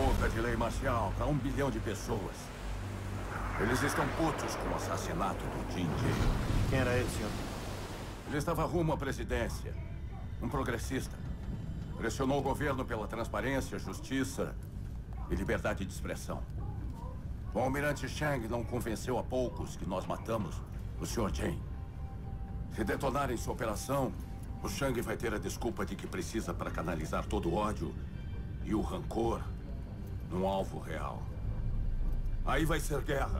porra de lei marcial para 1 bilhão de pessoas. Eles estão putos com o assassinato do Jim Jay. Quem era ele, senhor? Ele estava rumo à presidência. Um progressista. Pressionou o governo pela transparência, justiça e liberdade de expressão. O almirante Chang não convenceu a poucos que nós matamos o Sr. Jay. Se detonarem sua operação, o Chang vai ter a desculpa de que precisa para canalizar todo o ódio e o rancor num alvo real. Aí vai ser guerra.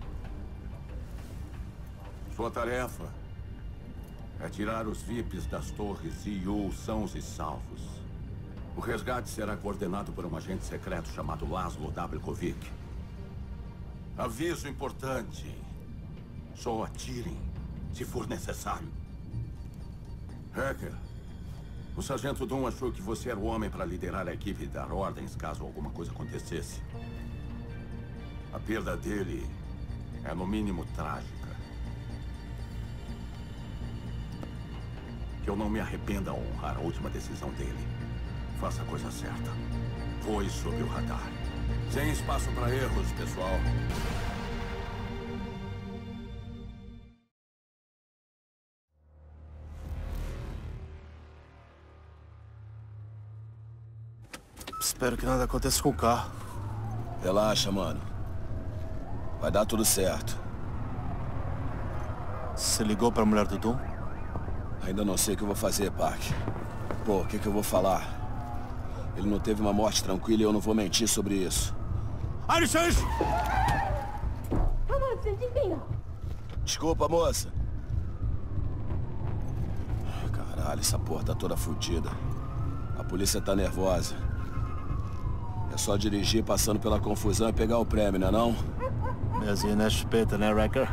Sua tarefa é tirar os VIPs das torres Yu sãos e salvos. O resgate será coordenado por um agente secreto chamado Laszlo W. Kovic. Aviso importante. Só atirem se for necessário. Hacker, o Sargento Doom achou que você era o homem para liderar a equipe e dar ordens caso alguma coisa acontecesse. A perda dele é no mínimo trágica. Que eu não me arrependa ao honrar a última decisão dele. Faça a coisa certa. Voe sob o radar. Sem espaço para erros, pessoal. Espero que nada aconteça com o carro. Relaxa, mano. Vai dar tudo certo. Você ligou pra mulher do Doom? Ainda não sei o que eu vou fazer, Park. Pô, o que eu vou falar? Ele não teve uma morte tranquila e eu não vou mentir sobre isso. Desculpa, moça. Caralho, essa porra tá toda fodida. A polícia tá nervosa. É só dirigir passando pela confusão e pegar o prêmio, não é não? Mezinha na chupeta, né, Wrecker?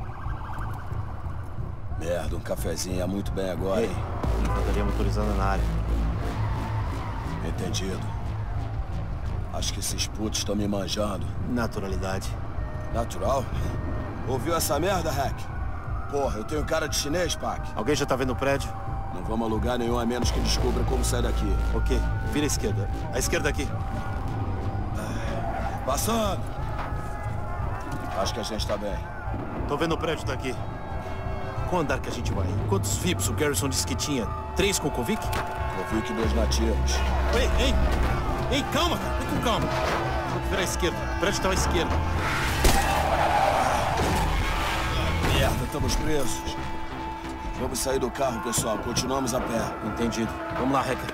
Merda, um cafezinho é muito bem agora. Ei, infantaria motorizada na área. Entendido. Acho que esses putos estão me manjando. Naturalidade. Natural? Ouviu essa merda, Hack? Porra, eu tenho cara de chinês, Pac. Alguém já tá vendo o prédio? Não vamos a lugar nenhum a menos que descubra como sair daqui. Ok, vira à esquerda. À esquerda aqui. Passando! Acho que a gente tá bem. Tô vendo o prédio daqui. Qual andar que a gente vai? Quantos VIPs o Garrison disse que tinha? 3 com o Kovic? Kovic e 2 nativos. Ei! Ei, calma, cara. Vai com calma. Vou virar à esquerda. O prédio tá à esquerda. Merda, estamos presos. Vamos sair do carro, pessoal. Continuamos a pé. Entendido. Vamos lá, Hacker.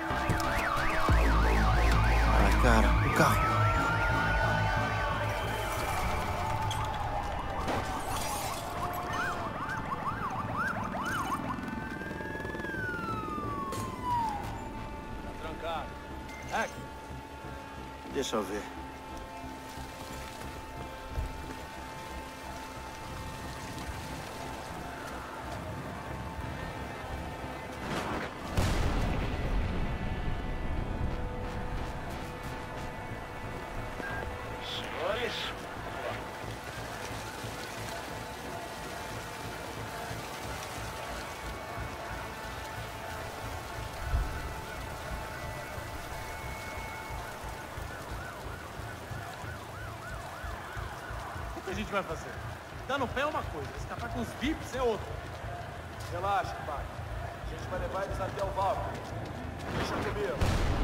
Ai, cara. O carro. Deixa eu ver. Senhores, O que a gente vai fazer? Dar no pé é uma coisa, escapar com os VIPs é outra. Relaxa, pai. A gente vai levar eles até o Valkyrie. Deixa comigo.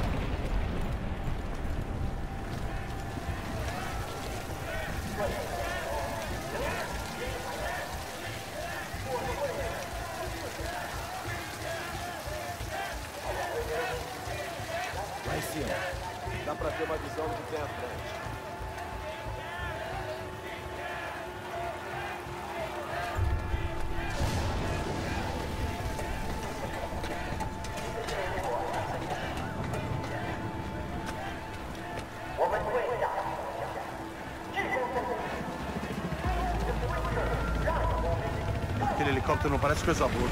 Lá em cima. Dá pra ter uma visão do que tem à frente. Aquele helicóptero não parece coisa boa.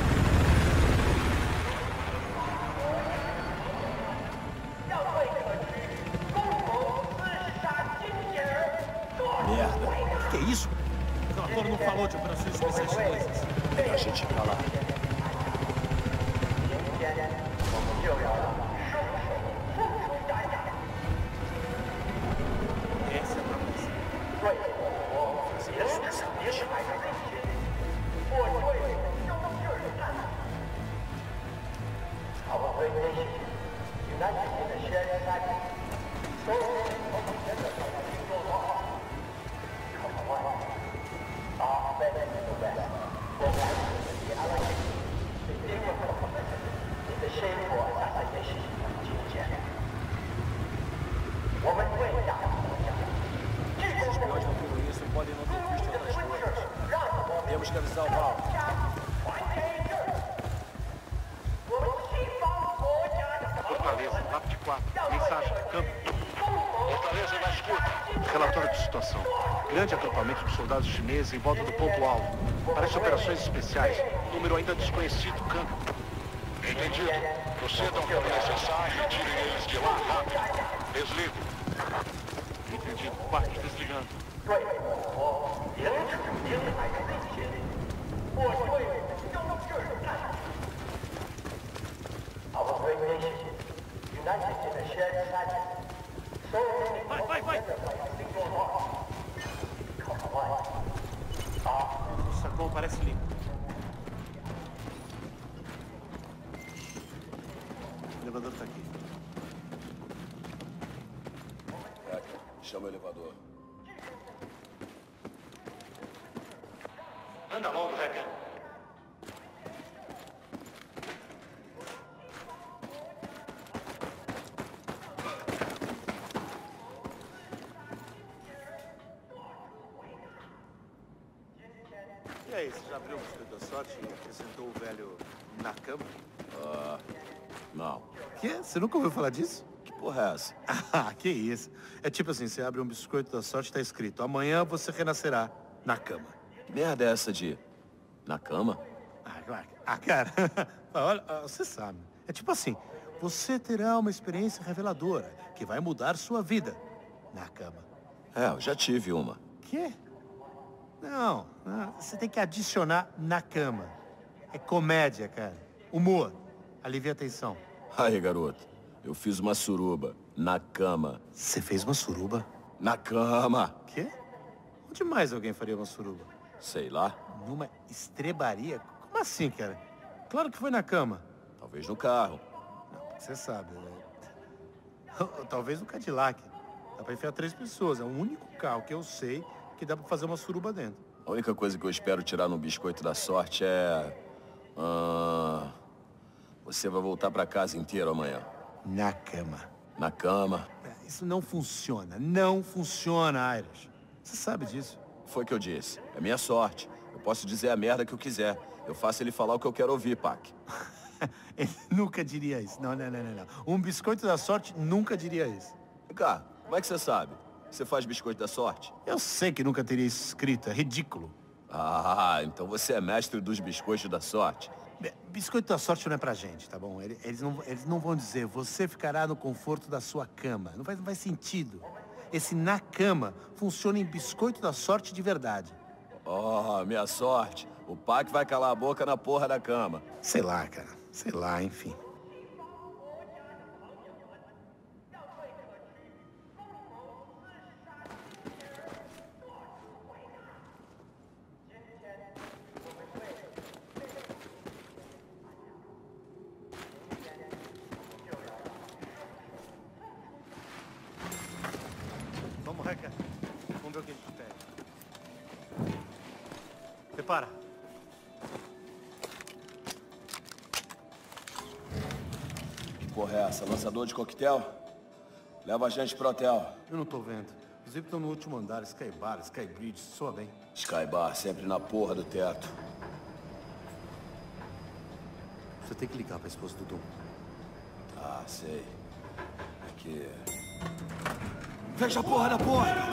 Merda. Que é isso? O relatório não falou de operações especiais chinesas. Melhor a gente ir pra lá. Temos que avisar o Val. Fortaleza, LAPT 4. Mensagem, campo. Fortaleza, na escuta. Relatório de situação. Grande acampamento de soldados chineses em volta do ponto-alvo. Parece operações especiais. Número ainda desconhecido, campo. Entendido. Procedam pelo necessário e tirem eles de lá rápido. Desligo. Entendido. Parte desligando. Vai! O saguão parece limpo. O elevador tá aqui. Chama o elevador. Anda logo, Reca. E aí, você já abriu o biscoito da sorte e acrescentou o velho na cama? Não. Quê? Você nunca ouviu falar disso? Que porra é essa? Ah, que isso. É tipo assim, você abre um biscoito da sorte e tá escrito: amanhã você renascerá na cama. Que merda é essa de... na cama? Cara, olha, você sabe. É tipo assim, você terá uma experiência reveladora que vai mudar sua vida na cama. É, eu já tive uma. Quê? Não, você tem que adicionar na cama. É comédia, cara. Humor. Alivia a tensão. Aí, garoto. Eu fiz uma suruba. Na cama. Você fez uma suruba? Na cama. Quê? Onde mais alguém faria uma suruba? Sei lá. Numa estrebaria? Como assim, cara? Claro que foi na cama. Talvez no carro. Não, você sabe, né? Talvez no Cadillac. Dá pra enfiar 3 pessoas. É o único carro que eu sei que dá pra fazer uma suruba dentro. A única coisa que eu espero tirar no biscoito da sorte é... você vai voltar pra casa inteiro amanhã. Na cama. Na cama. Isso não funciona. Não funciona, Irish. Você sabe disso. Foi o que eu disse. É minha sorte. Eu posso dizer a merda que eu quiser. Eu faço ele falar o que eu quero ouvir, Pac. Ele nunca diria isso. Não. Um biscoito da sorte nunca diria isso. Vem cá, como é que você sabe? Você faz biscoito da sorte? Eu sei que nunca teria isso escrito. É ridículo. Ah, então você é mestre dos biscoitos da sorte. Biscoito da sorte não é pra gente, tá bom? Eles não vão dizer, você ficará no conforto da sua cama. Não faz sentido. Esse na cama funciona em biscoito da sorte de verdade. Oh, minha sorte. O Pac vai calar a boca na porra da cama. Sei lá, cara. Sei lá, enfim. Vamos, Reca. Vamos ver o que a gente pega. Prepara. Que porra é essa? Lançador de coquetel? Leva a gente pro hotel. Eu não tô vendo. Os zips estão no último andar. Sky Bar, Sky Bridge. Soa bem. Sky Bar, sempre na porra do teto. Você tem que ligar pra esposa do Dom. Ah, sei. É que... fecha a porra da porta!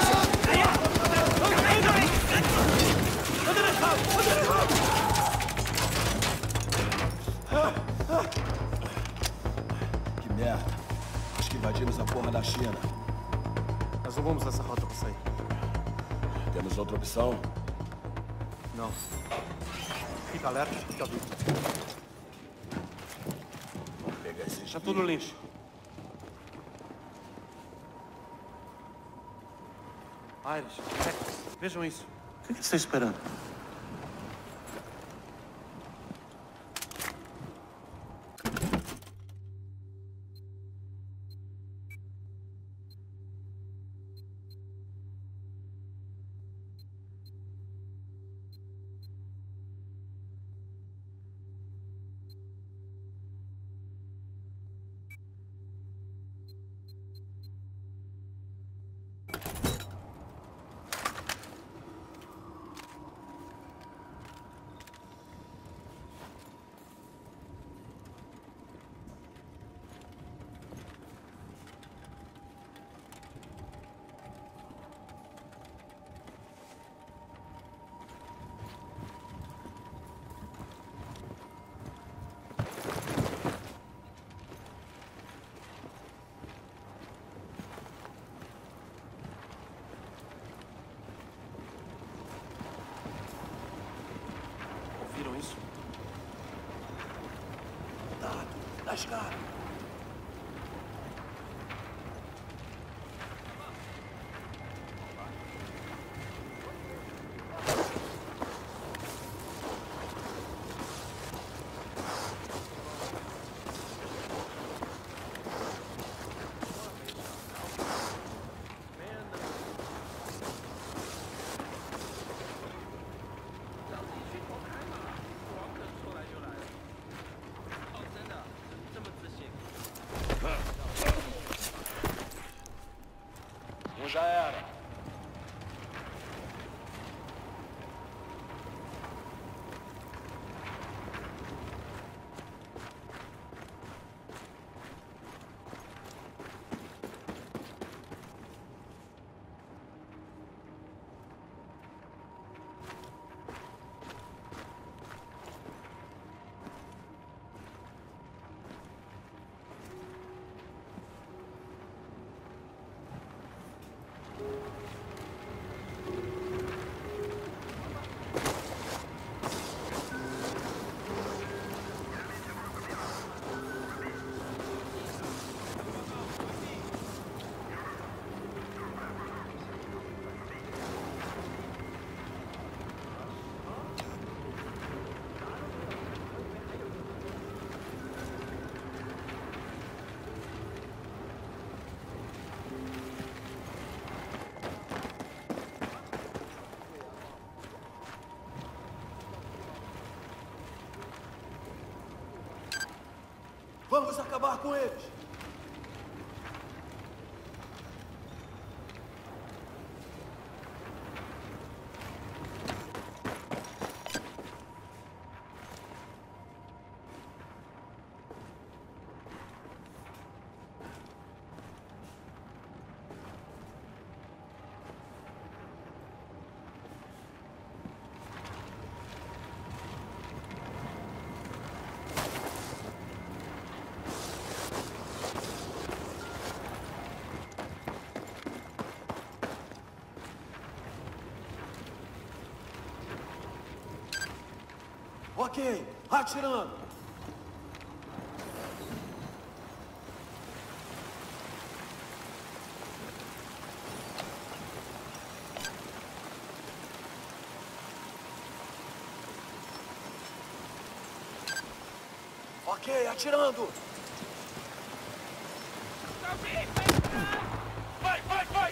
Que merda. Acho que invadimos a porra da China. Nós não vamos nessa rota pra sair. Temos outra opção? Não. Fica alerta, fica vivo. Vamos pegar esse... Tá tudo no lixo. Irish, Rex, vejam isso. O que você está esperando? mais, cara. Já era. Vamos acabar com eles! Ok, atirando. Ok, atirando. Vai, vai, vai!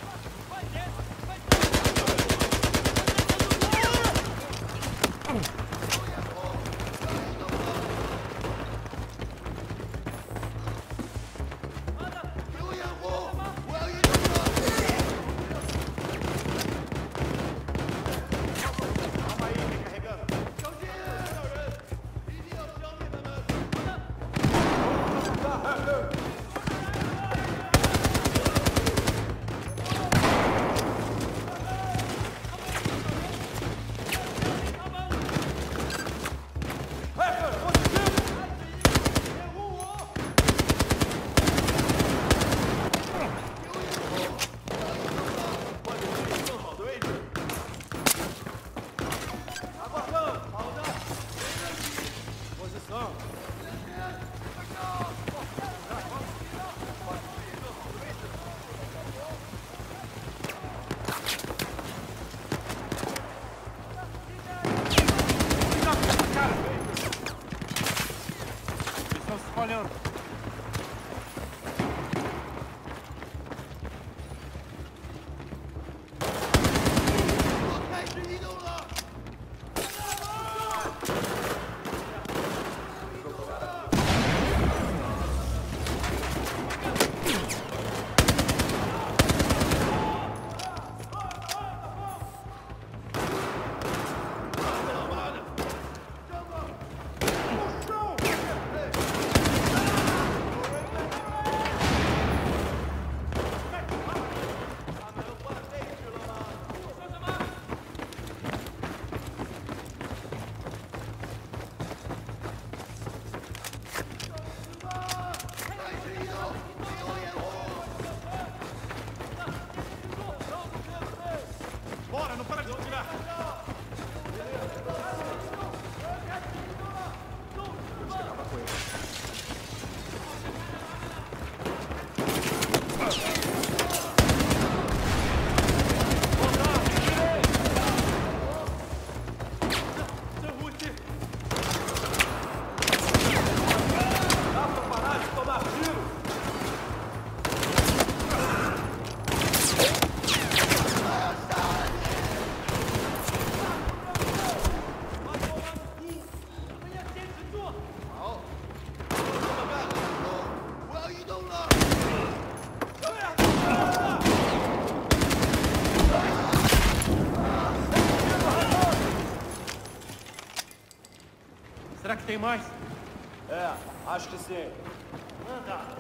tem mais? É, acho que sim. Anda!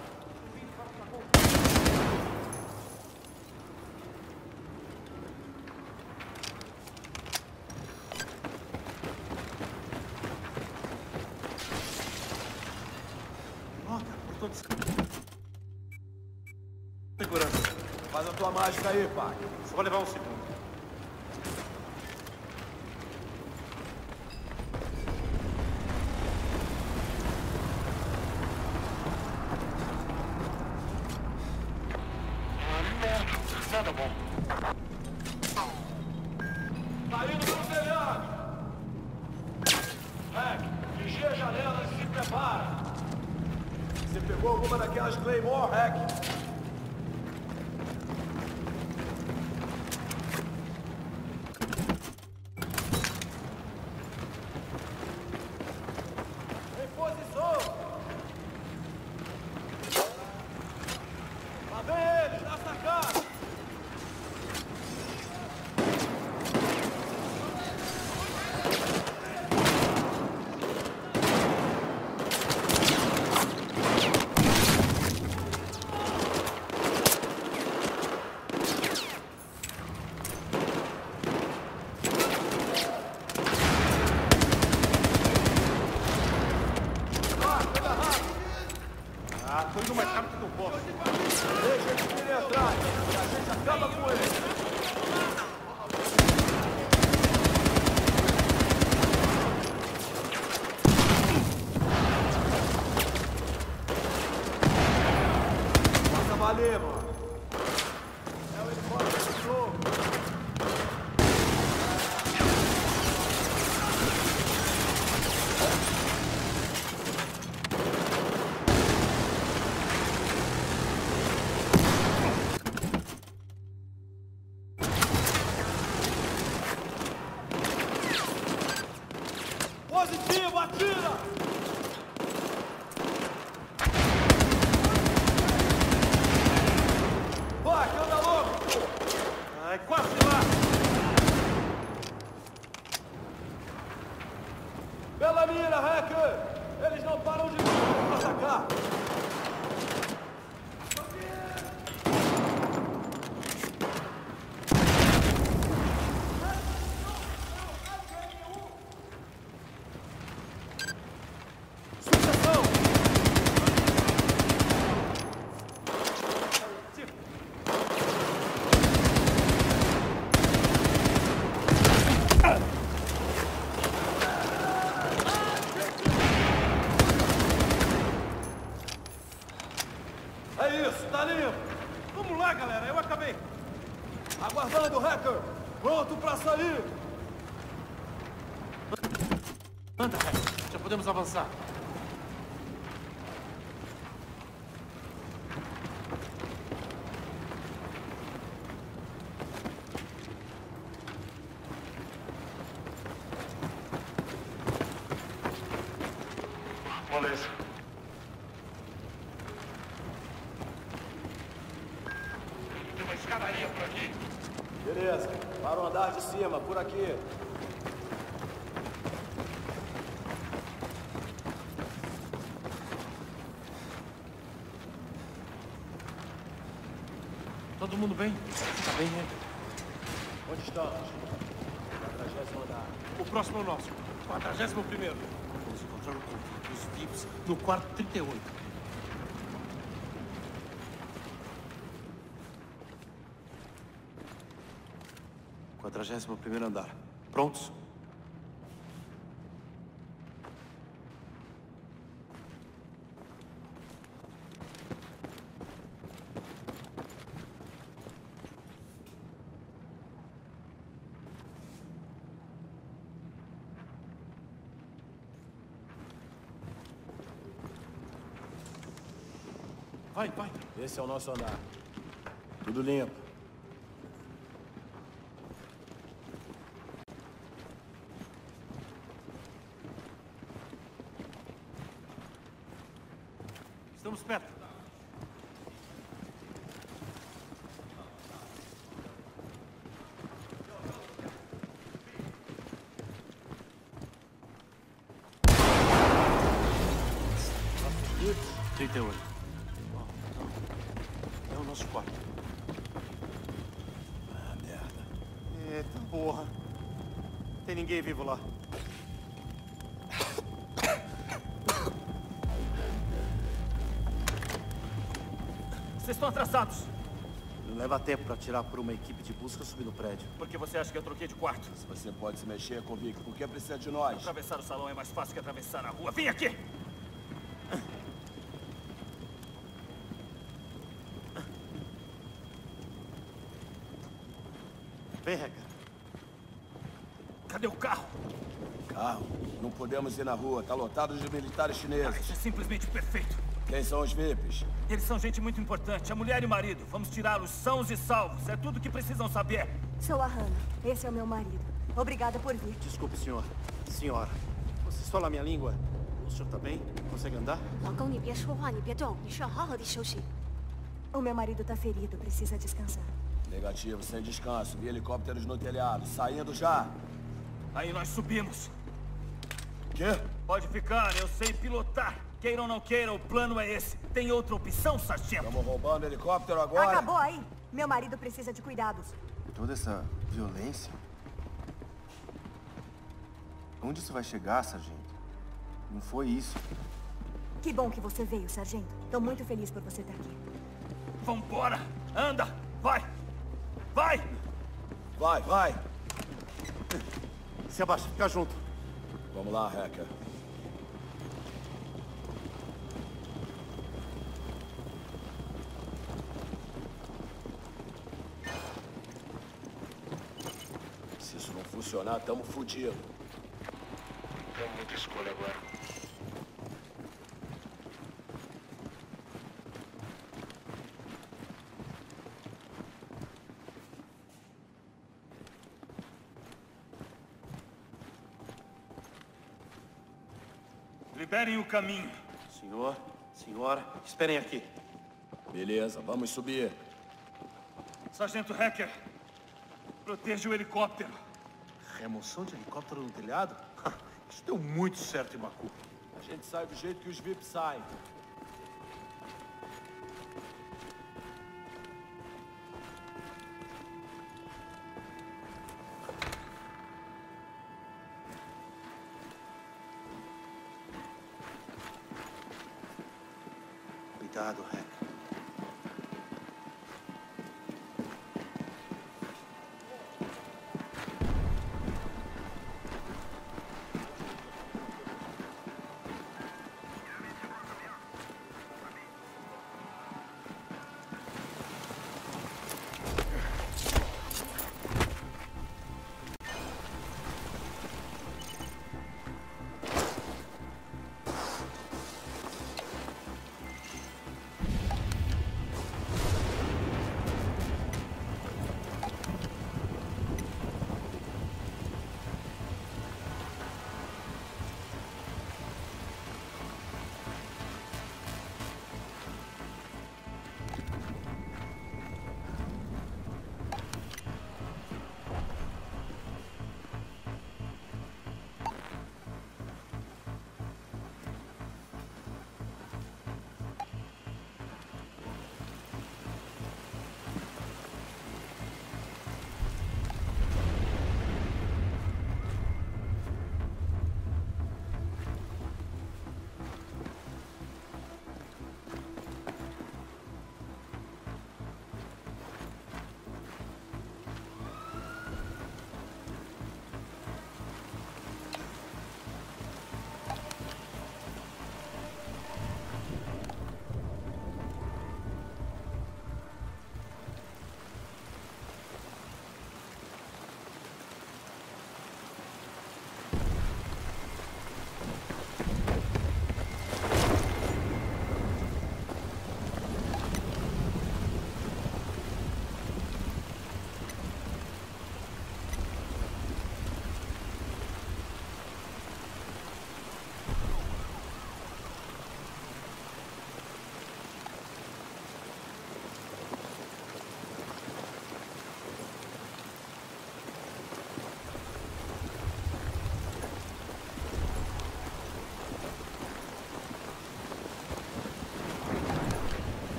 Segurança. Faz a tua mágica aí, pai. Só vou levar um segundo. Nada bom. Saindo pelo telhado. Hack, vigia a janela e se prepara. Você pegou alguma daquelas Claymore, Hack? Em posição! Lá vem eles, na sacada! Ah, tô indo mais rápido que eu posso. Deixa eles virem atrás, e a gente acaba com eles. Faça valer, mano. É o helicóptero do jogo. Positivo, atira! Vai, que anda louco! Ai, quase lá! Bela mira, Hacker! Eles não param de vir pra atacar! Sucessão! É isso, tá limpo! Vamos lá, galera, eu acabei. Aguardando, Hacker! Pronto pra sair! Anda, Hack, já podemos avançar. Beleza. Tem uma escadaria por aqui. Beleza, para o andar de cima, por aqui. Todo mundo bem? Tá bem, né? Onde estamos? 40º andar. O próximo é o nosso. 41º. Vamos encontrar o convite dos VIPs no quarto 38. O 41º andar. Prontos? Vai, vai. Esse é o nosso andar. Tudo limpo. Estamos perto. 38. Não. É o nosso quarto. Ah, merda. Eita porra. Tem ninguém vivo lá. Vocês estão atrasados. Não leva tempo pra tirar por uma equipe de busca subir no prédio. Por que você acha que eu troquei de quarto? Se você pode se mexer, convicto, por que precisa de nós? Atravessar o salão é mais fácil que atravessar a rua. Vem aqui! Vem, Hacker. Cadê o carro? Carro? Não podemos ir na rua, tá lotado de militares chineses. Isso é simplesmente perfeito. Quem são os VIPs? Eles são gente muito importante, a mulher e o marido. Vamos tirá-los sãos e salvos. É tudo o que precisam saber. Sou a Hannah. Esse é o meu marido. Obrigada por vir. Desculpe, senhor. Senhora, você fala a minha língua? O senhor tá bem? Consegue andar? 老公，你别说话，你别动，你需要好好的休息。O meu marido tá ferido, precisa descansar. Negativo, sem descanso. Vi helicópteros no telhado. Saindo já. Aí nós subimos. Quê? Pode ficar, eu sei pilotar. Queira ou não queira, o plano é esse. Tem outra opção, sargento? Estamos roubando helicóptero agora? Acabou aí. Meu marido precisa de cuidados. Toda essa violência? Onde isso vai chegar, sargento? Não foi isso. Que bom que você veio, sargento. Tô muito feliz por você estar aqui. Vambora! Anda! Vai! Vai! Vai, vai! Se abaixa, fica junto. Vamos lá, Hacker. Se isso não funcionar, tamo fudido. Tem muita escolha agora. Liberem o caminho. Senhor, senhora, esperem aqui. Beleza, vamos subir. Sargento Hacker, proteja o helicóptero. Remoção de helicóptero no telhado? Isso deu muito certo em Baku. A gente sai do jeito que os VIPs saem. Cuidado, Hacker.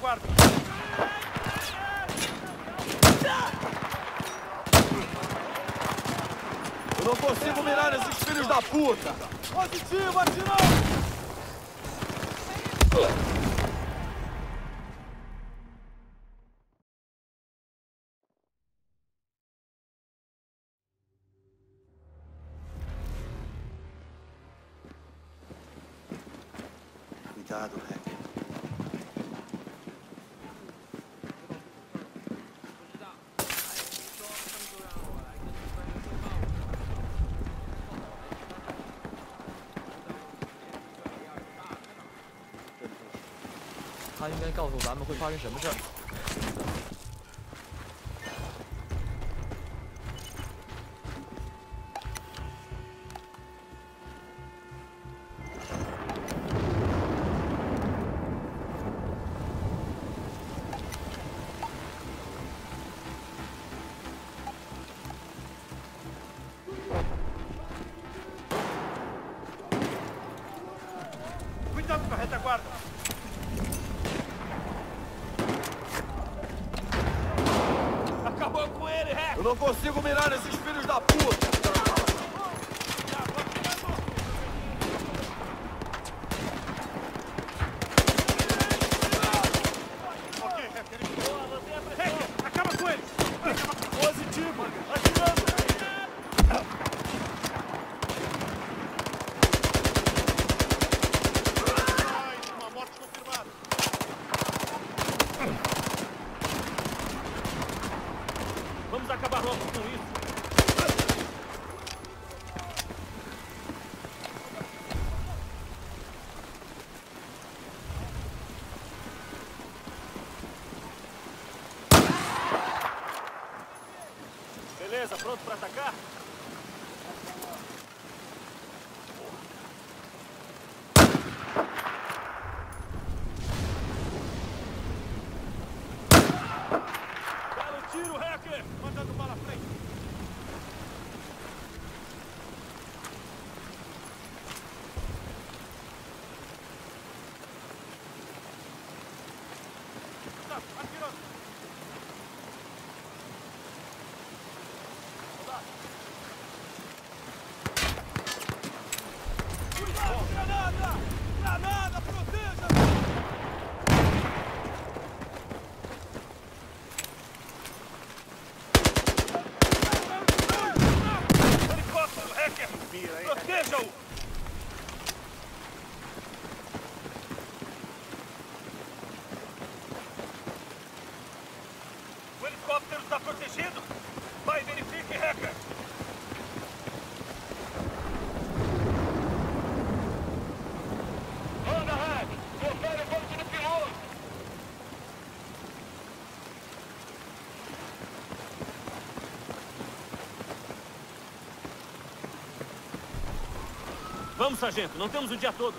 retaguarda. Eu não consigo mirar nesses filhos da puta! Positivo, atirando! Cuidado, Hacker. 他应该告诉咱们会发生什么事儿。 Cuidado com a retaguarda. Acabou com ele, Hacker. Eu não consigo mirar nesses filhos da puta! Acaba com ele! Positivo! Atirando! Uma morte confirmada! Vamos acabar logo com isso! Beleza, pronto para atacar? Belo tiro, Hacker! Mandando bala à frente. Tá, atirando. Granada! Granada, proteja! Helicóptero, Hacker! Proteja-o! O helicóptero está protegido? Vai, verifique, Hacker! Anda, Hack! Confere o ponto do piloto! Vamos, sargento. Não temos o dia todo.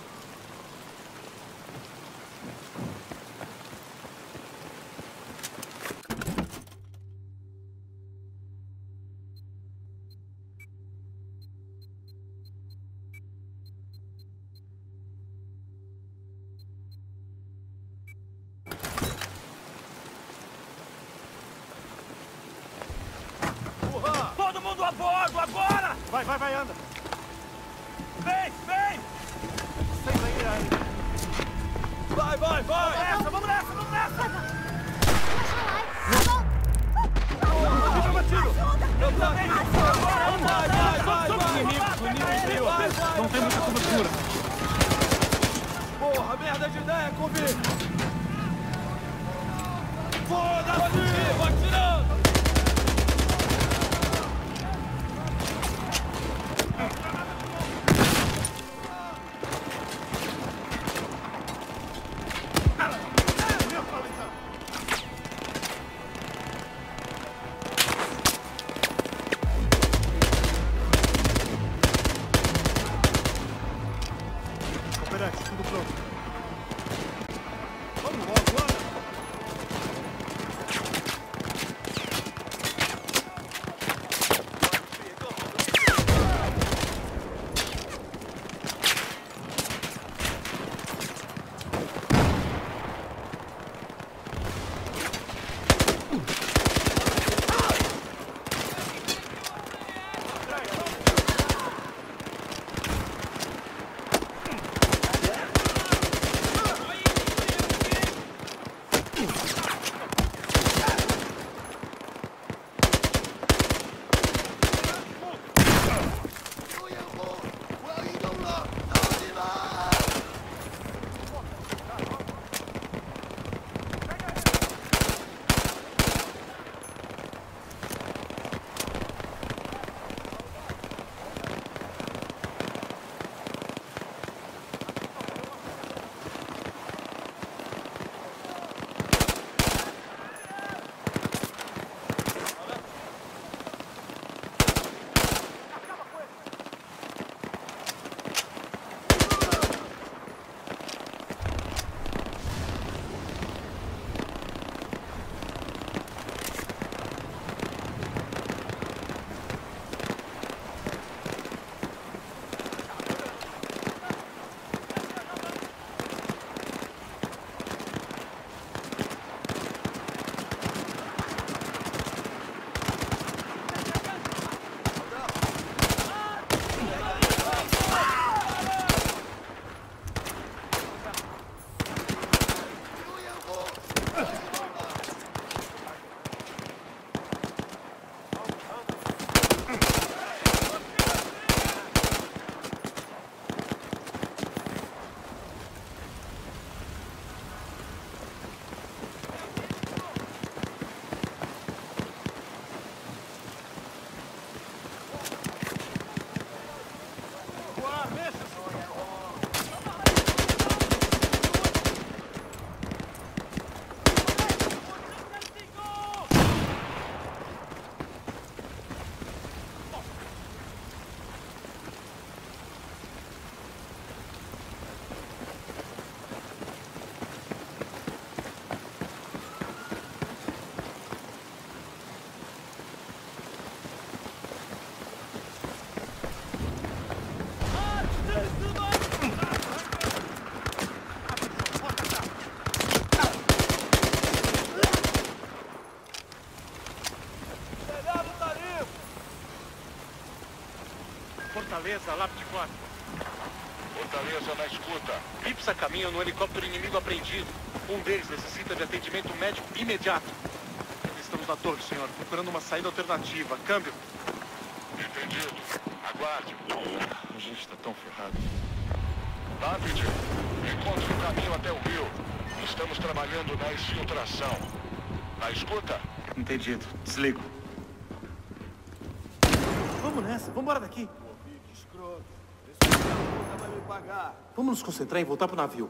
Todo mundo a bordo, agora! Vai, anda! Vem! Sem sair aí! Vai! Vamos nessa! Fica batido! Eu tô aqui! Vai! Não tem muita cobertura. Porra, merda de ideia, Kobe! Foda-se! Vou atirando! Operante, tudo pronto. Vamos logo, anda! Fortaleza, Lápide 4. Fortaleza na escuta. Ipsa caminha no helicóptero inimigo apreendido. Um deles necessita de atendimento médico imediato. Estamos na torre, senhor, procurando uma saída alternativa. Câmbio. Entendido. Aguarde. A gente está tão ferrado. Lápide, encontre o caminho até o rio. Estamos trabalhando na exfiltração. Na escuta? Entendido. Desligo. Vamos nessa, vamos embora daqui. Vamos nos concentrar em voltar pro navio.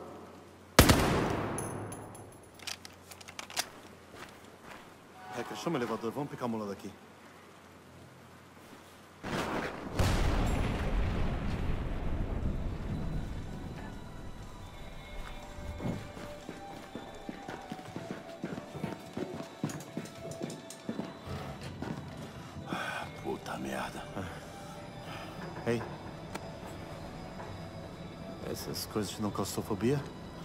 Hacker, chama o elevador, vamos picar a mula daqui. Puta merda. Ei. Essas coisas te dão claustrofobia?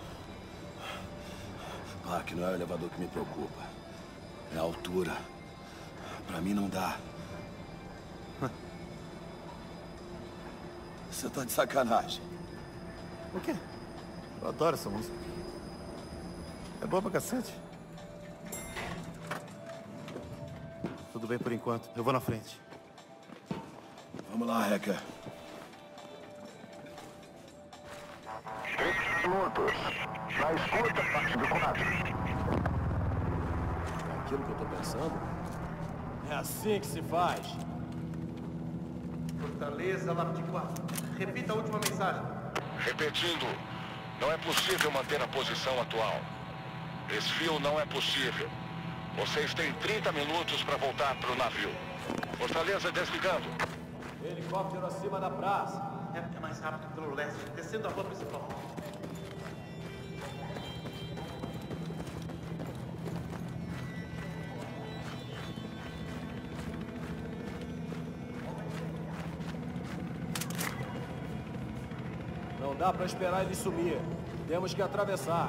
Clark, não é o elevador que me preocupa. É a altura. Pra mim não dá. Você tá de sacanagem. O quê? Eu adoro essa música. É boa pra cacete. Tudo bem por enquanto. Eu vou na frente. Vamos lá, Hacker. 3 minutos. Na escuta, Lápide 4. É aquilo que eu tô pensando? É assim que se faz. Fortaleza, Lápide 4. Repita a última mensagem. Repetindo, não é possível manter a posição atual. Desvio não é possível. Vocês têm 30 minutos para voltar para o navio. Fortaleza desligando. Helicóptero acima da praça. É mais rápido pelo leste, descendo a rua principal. Não dá pra esperar ele sumir. Temos que atravessar.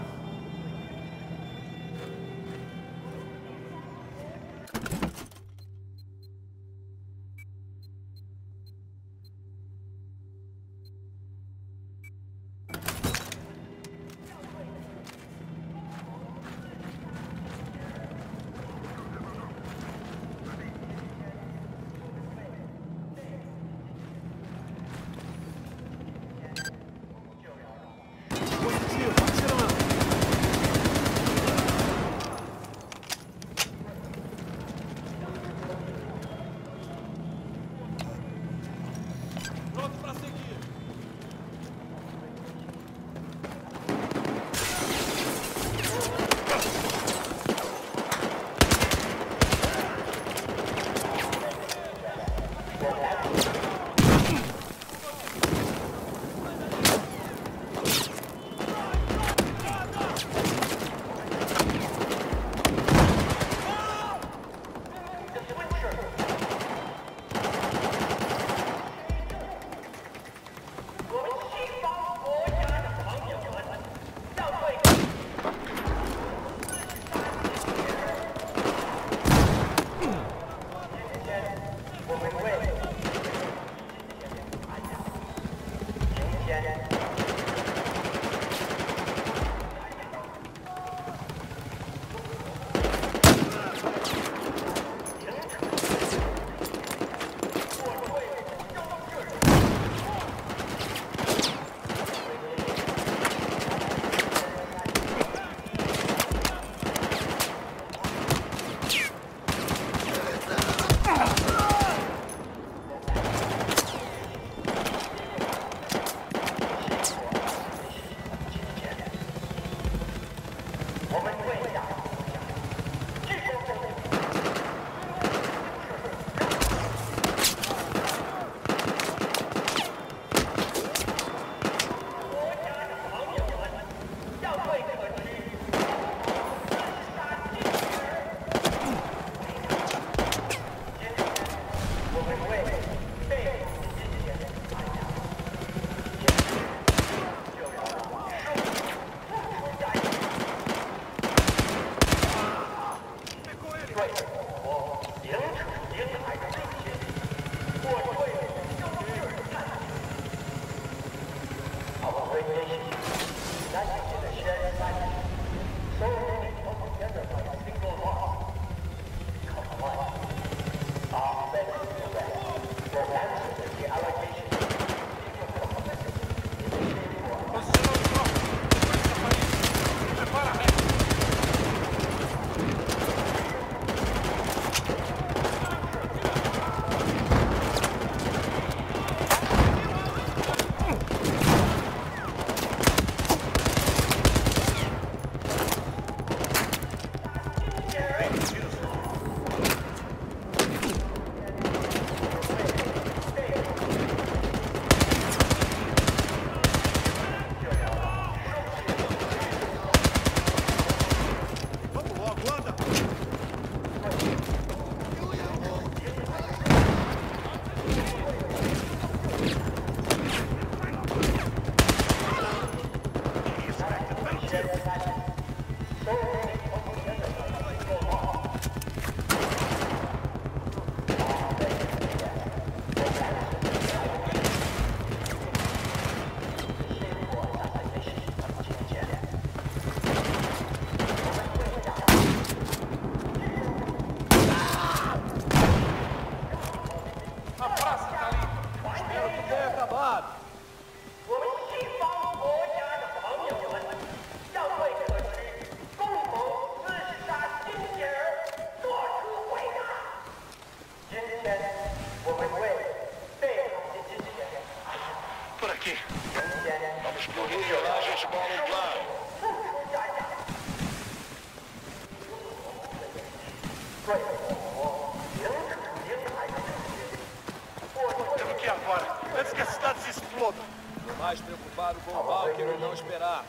que a cidade se exploda. Tô mais preocupado com o Valkyrie não esperar.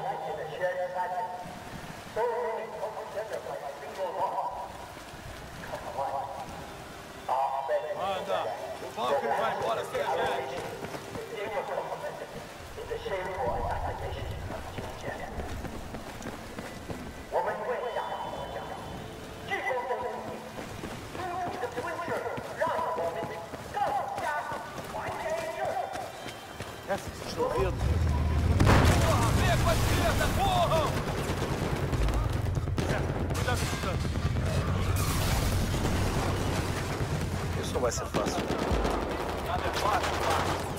Anda! O Valkyrie vai embora sem a gente! Essa, vocês estão vendo? Porra, vem com a esquerda, porra! Cuidado com o tanque. Isso não vai ser fácil. Nada é fácil, cara.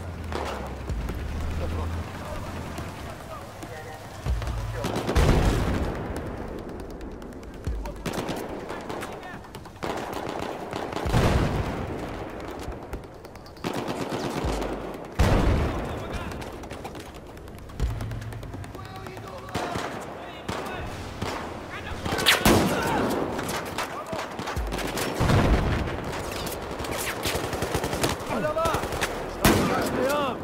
Olha lá! Estamos rastreando!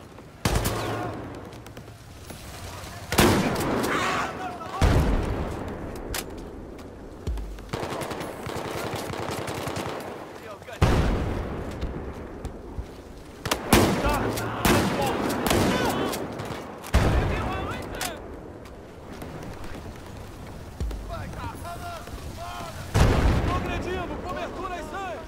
Progredindo! Cobertura em sangue!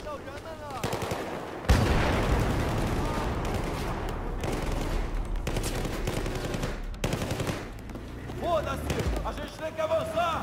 Foda-se! A gente tem que avançar!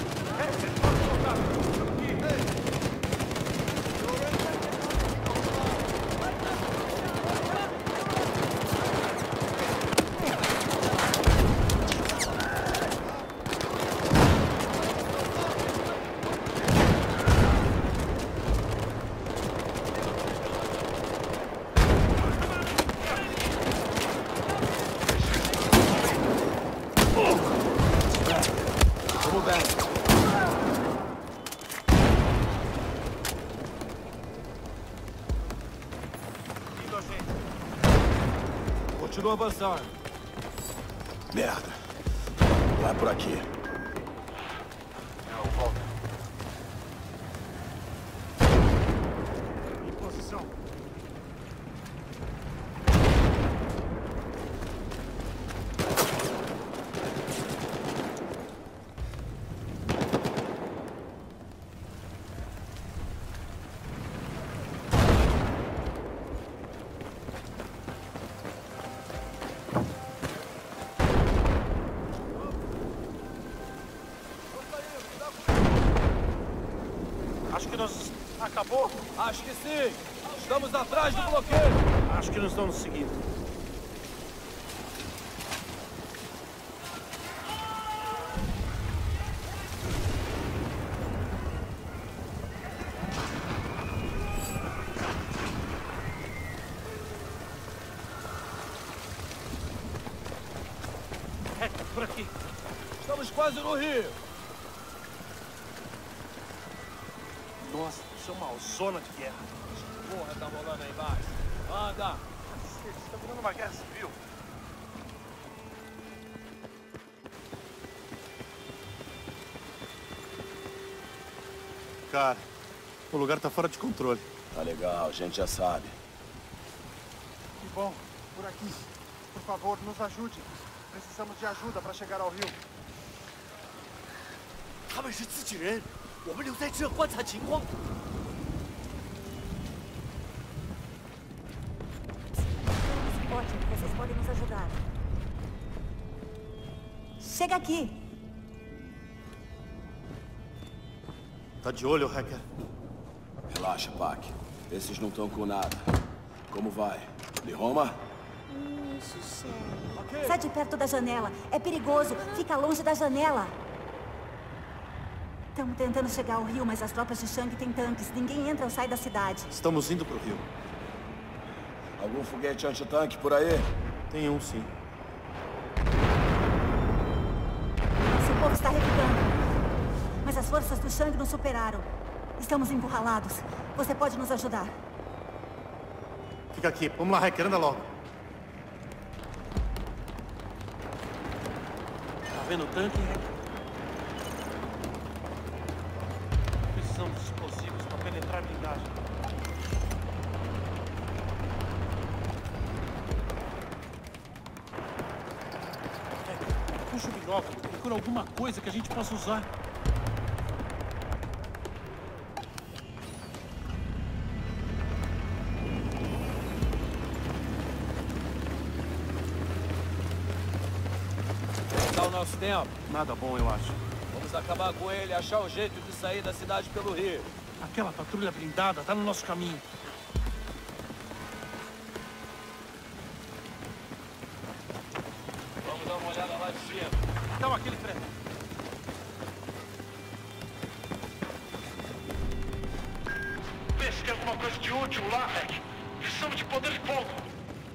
Vamos bem. Continua avançando. Merda. Vai por aqui. Não, volta. Em posição. Acho que nós... Acabou? Acho que sim. Estamos atrás do bloqueio. Acho que não estão nos seguindo. É, por aqui. Estamos quase no rio. Nossa, isso é uma zona de guerra. Porra, tá rolando aí embaixo. Anda. Está virando uma guerra civil. Cara, o lugar tá fora de controle. Tá legal, a gente já sabe. Que bom. Por aqui. Por favor, nos ajude. Precisamos de ajuda para chegar ao rio. 他们是自己人，我们留在这观察情况。 Ótimo, vocês podem nos ajudar. Chega aqui. Tá de olho, Hacker? Relaxa, Pac. Esses não estão com nada. Como vai? Lihoma? Sai de perto da janela. É perigoso. Fica longe da janela. Estamos tentando chegar ao rio, mas as tropas de Shang têm tanques. Ninguém entra ou sai da cidade. Estamos indo pro rio. Algum foguete antitanque por aí? Tem um, sim. Seu povo está revidando. Mas as forças do Shang nos superaram. Estamos encurralados. Você pode nos ajudar. Fica aqui. Vamos lá, Hacker. Anda logo. Tá vendo o tanque, Hacker? Precisamos de explosivos para penetrar a blindagem. Hacker, puxa o binóculo. Procura alguma coisa que a gente possa usar. O nosso tempo. Nada bom, eu acho. Vamos acabar com ele e achar um jeito de sair da cidade pelo rio. Aquela patrulha blindada tá no nosso caminho. Vamos dar uma olhada lá de cima. Então, aquele frete. Vê se tem alguma coisa de útil lá, Rec. Precisamos de poder de fogo.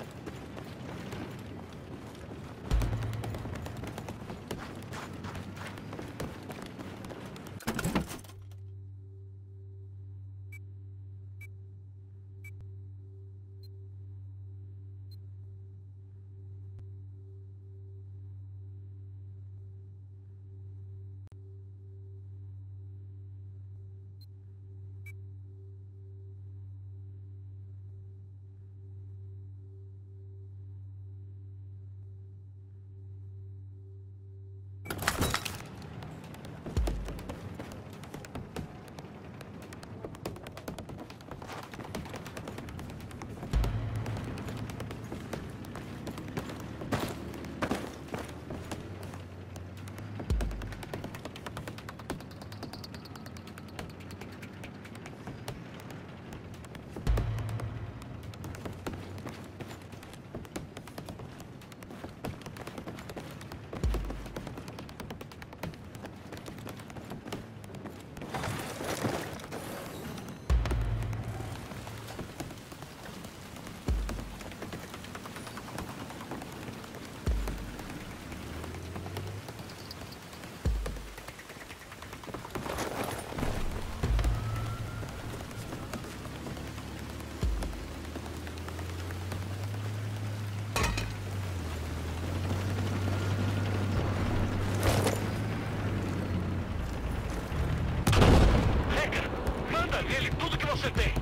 Você tem.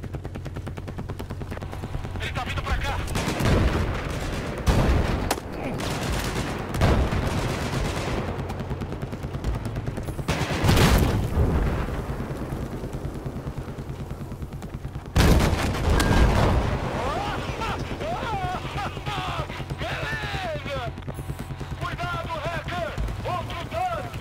Ele tá vindo pra cá. Beleza! Cuidado, Hacker! Outro tanque!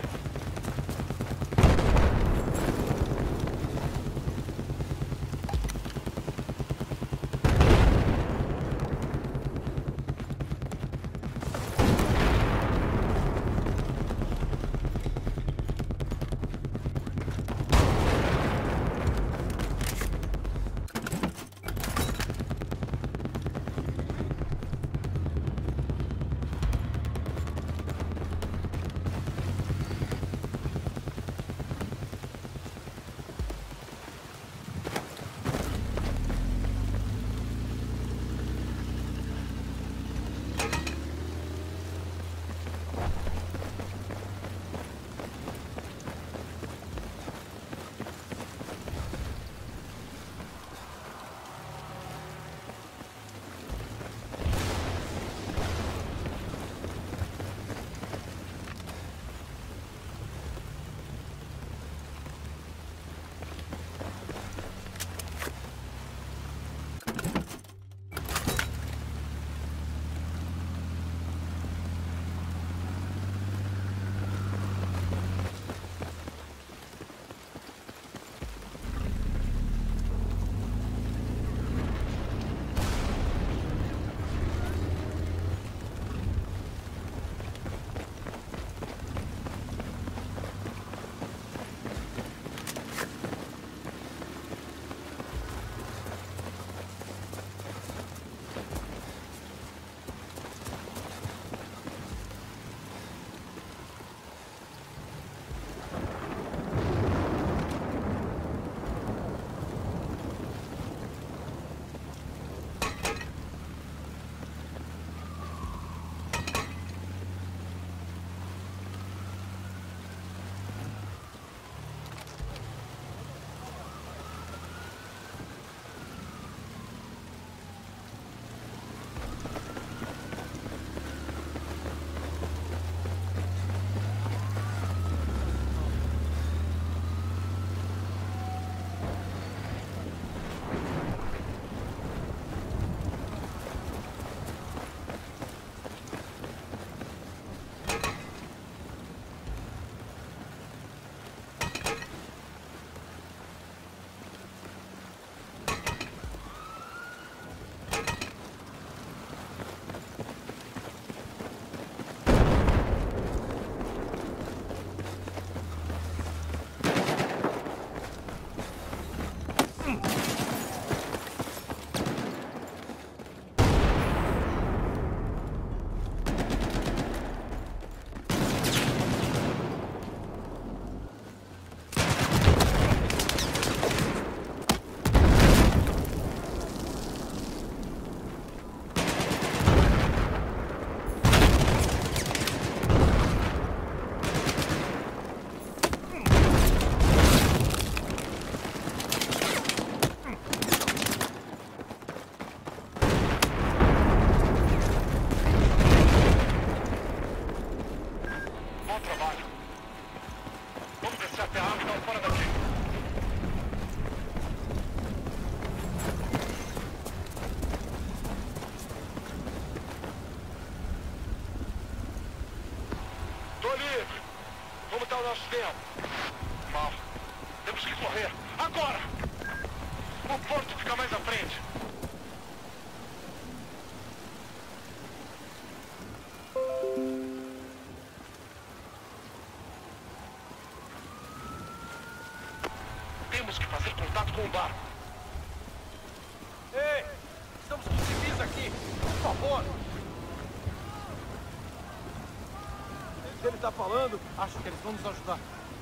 nosso tempo. Mal. Temos que correr. Agora! O porto fica mais à frente. Temos que fazer contato com o barco. Ei! Estamos com civis aqui! Por favor! Se ele tá falando, acho que eles vão nos ajudar.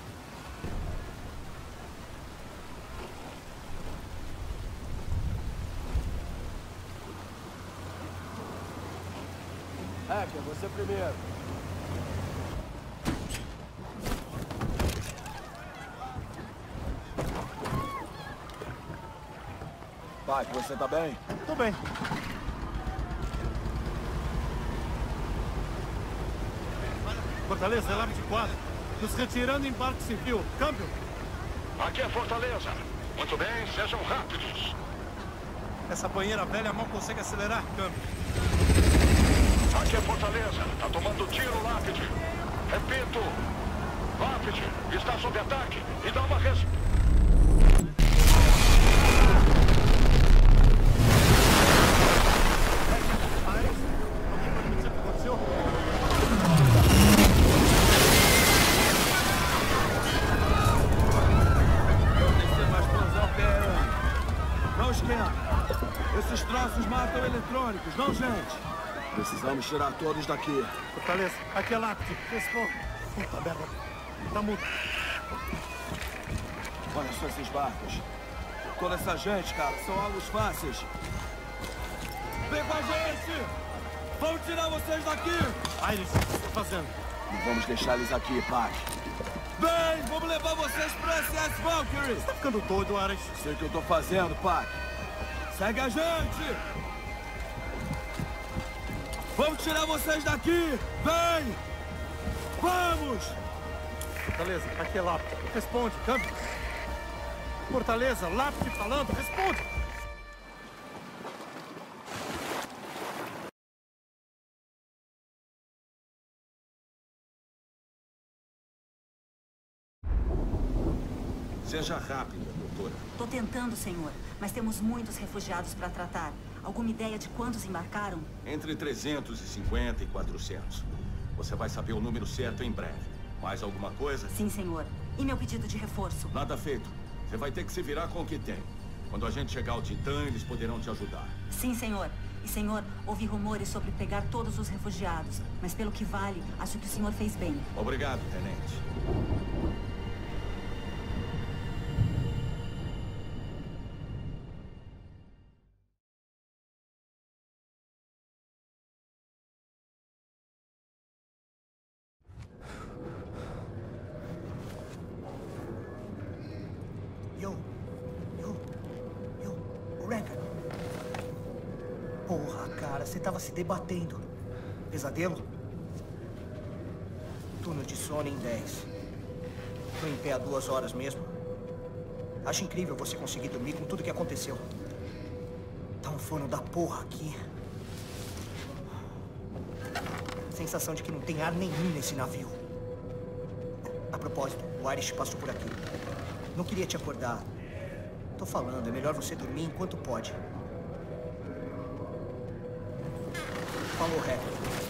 Hacker, você primeiro. Pike, você tá bem? Tô bem. Fortaleza, Lab de 4. Nos retirando em barco civil. Câmbio. Aqui é Fortaleza. Muito bem, sejam rápidos. Essa banheira velha mal consegue acelerar. Câmbio. Aqui é Fortaleza. Tá tomando tiro, Lápide. Repito. Lápide, está sob ataque. E dá uma resposta. Esses troços matam eletrônicos, não, gente? Precisamos tirar todos daqui. Fortaleza, aqui é Lápide. Responde. Puta merda. Tá mudo. Olha só esses barcos. Toda essa gente, cara, são alvos fáceis. Vem com a gente! Vamos tirar vocês daqui! Iris, o que você tá fazendo? Não vamos deixar eles aqui, Pike. Vem, vamos levar vocês pra SS Valkyrie! Você tá ficando doido, Iris? Sei o que eu tô fazendo, Pike. Segue a gente! Vamos tirar vocês daqui! Vem! Vamos! Fortaleza, aqui é Lápide. Responde, câmbio. Fortaleza, Lápide falando, responde! Seja rápida, doutora. Tô tentando, senhor, mas temos muitos refugiados para tratar. Alguma ideia de quantos embarcaram? Entre 350 e 400. Você vai saber o número certo em breve. Mais alguma coisa? Sim, senhor. E meu pedido de reforço? Nada feito. Você vai ter que se virar com o que tem. Quando a gente chegar ao Titã, eles poderão te ajudar. Sim, senhor. E, senhor, ouvi rumores sobre pegar todos os refugiados. Mas, pelo que vale, acho que o senhor fez bem. Obrigado, tenente. Porra, cara, você tava se debatendo. Pesadelo? Turno de sono em 10. Tô em pé há 2 horas mesmo. Acho incrível você conseguir dormir com tudo que aconteceu. Tá um forno da porra aqui. Sensação de que não tem ar nenhum nesse navio. A propósito, o Irish passou por aqui. Não queria te acordar. Tô falando, é melhor você dormir enquanto pode. Falou, Hacker.